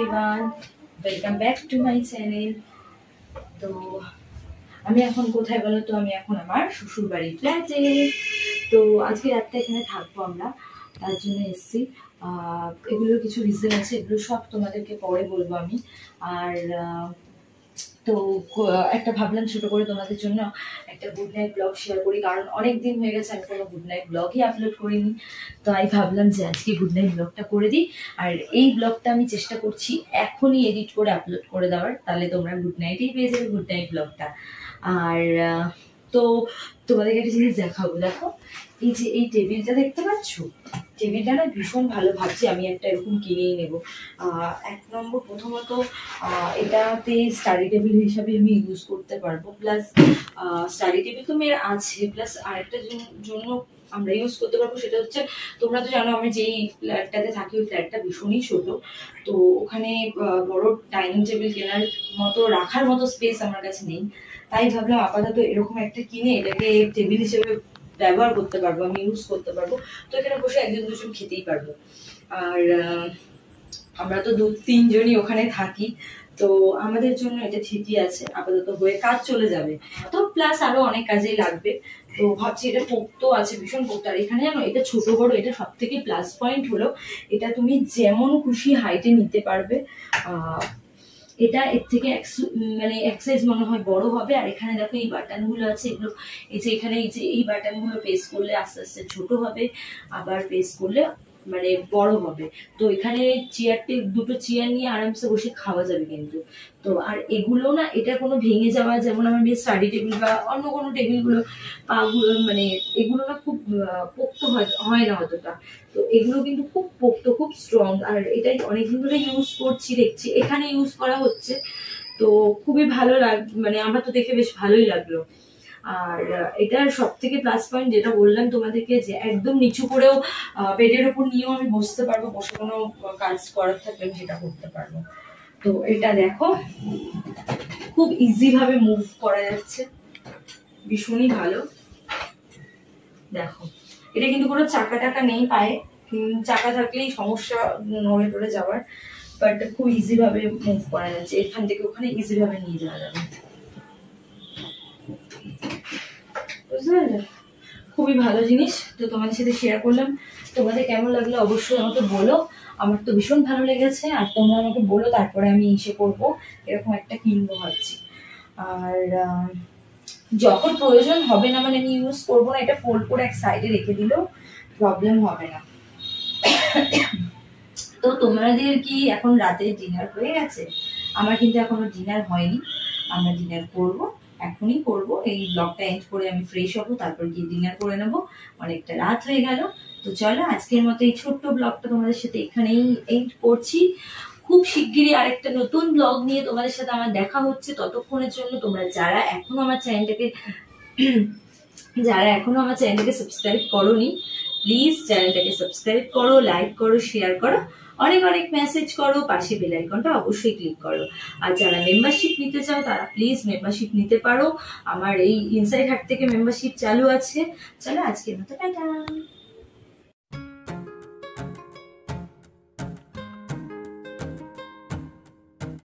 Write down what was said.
Everyone, welcome back to my channel. তো আমি এখন কোথায় বলো তো? আমি এখন আমার শ্বশুর বাড়ির ফ্ল্যাটে। তো আজকে রাতটা এখানে থাকবো আমরা, তার জন্য এসেছি। এগুলোর কিছু রিজন আছে, এগুলো সব তোমাদেরকে পরে বলবো আমি। আর তো একটা ভাবলাম ছোট করে তোমাদের জন্য একটা গুড নাইট ব্লগ শেয়ার করি, কারণ অনেক দিন হয়ে গেছে আমি কোনো গুড নাইট ব্লগই আপলোড করিনি। তো আমি ভাবলাম যে আজকে গুড নাইট ব্লগটা করে দিই। আর এই ব্লগটা আমি চেষ্টা করছি এখনই এডিট করে আপলোড করে দেওয়ার, তাহলে তোমরা গুড নাইটেই পেয়ে যাবে গুড নাইট ব্লগটা। আর তো তোমাদেরকে একটা জিনিস দেখাবো। দেখো, এই যে এই টেবিলটা দেখতে পাচ্ছ, টেবিলটা না ভীষণ ভালো, ভাবছি আমি একটা এরকম কিনেই নেবো। এক নম্বর প্রথমত এটাতে স্টাডি টেবিল হিসাবে আমি ইউজ করতে পারবো, প্লাস স্টাডি টেবিল তো মেয়ের আছে, প্লাস আরেকটা জন্য আমরা ইউজ করতে পারবো। সেটা হচ্ছে, তোমরা তো জানো আমি যেই ফ্ল্যাটটাতে থাকি ওই ফ্ল্যাটটা ভীষণই ছোট, তো ওখানে বড় ডাইনিং টেবিল কেনার মতো রাখার মতো স্পেস আমার কাছে নেই। তাই ভাবলাম আপাতত এরকম একটা কিনে এটাকে টেবিল হিসেবে ব্যবহার করতে পারবো, আমি ইউজ করতে পারবো। তো এখানে বসে একজন দুজন খেতেই পারবো। আর আমরা তো 2-3 জনই ওখানে থাকি, তো আমাদের জন্য এটা ঠিকই আছে, আপাতত হয়ে কাজ চলে যাবে। তো প্লাস আরো অনেক কাজেই লাগবে। তো ভাবছি এটা পোক্ত আছে, ভীষণ পোক্ত। আর এখানে জানো এটা ছোট বড়, এটা সব থেকে প্লাস পয়েন্ট হলো এটা তুমি যেমন খুশি হাইটে নিতে পারবে। এটা এর থেকে মানে এক সাইজ মনে হয় বড় হবে। আর এখানে দেখো এই বাটনগুলো আছে, এগুলো এই যে এখানে এই বাটনগুলো প্রেস করলে আস্তে আস্তে ছোট হবে, আবার প্রেস করলে মানে বড় হবে। তো এখানে দুটো চেয়ার নিয়ে আরামসে বসে খাওয়া যাবে কিন্তু। তো আর এগুলো না, এটা কোনো ভেঙে যাওয়া, যেমন আমার স্টাডি টেবিল বা অন্য কোনো টেবিলগুলো পাগুলো মানে এগুলো না খুব পোক্ত হয় না অতটা। তো এগুলো কিন্তু খুব পোক্ত, খুব স্ট্রং। আর এটাই অনেকদিন ধরে ইউজ করছি, দেখছি এখানে ইউজ করা হচ্ছে, তো খুবই ভালো মানে আমার তো দেখে বেশ ভালোই লাগলো। আর এটার সব থেকে প্লাস পয়েন্ট যেটা বললাম তোমাদেরকে, যে একদম নিচু করেও বেডের উপর নিয়েও আমি বসতে পারবো, বসে কোনো কাজ করার থাকলে আমি সেটা করতে পারবো। তো এটা দেখো খুব ইজি ভাবে মুভ করা যাচ্ছে, ভীষণই ভালো। দেখো এটা কিন্তু কোনো চাকা টাকা নেই পায়ে, চাকা থাকলেই সমস্যা নড়ে টড়ে যাওয়ার, বাট খুব ইজি ভাবে মুভ করা যাচ্ছে, এখান থেকে ওখানে ইজি ভাবে নিয়ে যাওয়া যাবে। খুবই ভালো জিনিস, তো তোমাদের সাথে শেয়ার করলাম। তোমাদের কেমন লাগলো অবশ্যই আমাকে বলো, আমার তো ভীষণ ভালো লেগেছে। আর তোমরা আমাকে বলো, তারপরে আমি এসে করবো, এরকম একটা কিনবো ভাবছি। আর যখন প্রয়োজন হবে না, মানে আমি ইউজ করবো না, এটা ফোল্ড করে এক সাইডে রেখে দিলেও প্রবলেম হবে না। তো তোমাদের কি এখন রাতে ডিনার হয়ে গেছে? আমার কিন্তু এখনো ডিনার হয়নি, আমরা ডিনার করবো, এখনই করবো। এই ব্লগটা এন্ড করে আমি ফ্রেশ হবো, তারপর গিয়ে ডিনার করে নেবো, অনেকটা রাত হয়ে গেল। তো চলো আজকের মতো এই ছোট্ট ব্লগটা তোমাদের সাথে এখানেই এন্ড করছি। খুব শিগগিরই আরেকটা নতুন ব্লগ নিয়ে তোমাদের সাথে আমার দেখা হচ্ছে। ততক্ষণের জন্য তোমরা যারা এখনো আমার চ্যানেলটাকে সাবস্ক্রাইব করোনি, প্লিজ চ্যানেলটাকে সাবস্ক্রাইব করো, লাইক করো, শেয়ার করো, অনেক অনেক মেসেজ করো, পাশে বেল আইকনটা অবশ্যই ক্লিক করো। আর যারা মেম্বারশিপ নিতে চাও তারা প্লিজ মেম্বারশিপ নিতে পারো, আমার এই ইনসাইড হাট থেকে মেম্বারশিপ চালু আছে। চলো আজকের মতো টাটা।